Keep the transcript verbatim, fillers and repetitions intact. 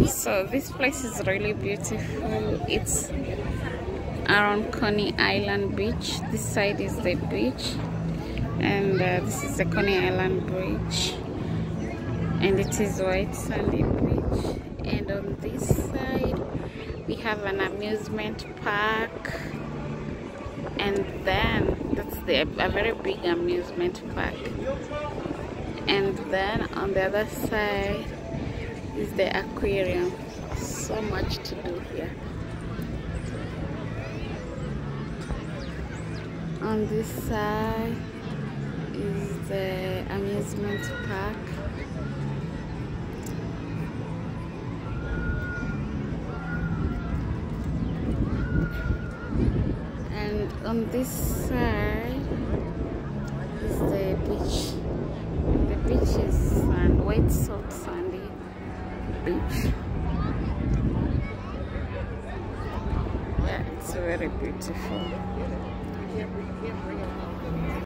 So this place is really beautiful. It's around Coney Island beach. This side is the beach, and uh, this is the Coney Island bridge, and it is white sandy beach. And on this side we have an amusement park, and then that's the a very big amusement park. And then on the other side is the aquarium. So much to do here. On this side is the amusement park. And on this side is the beach. The beach is sand, white salt sandy beach. Yeah, it's very beautiful.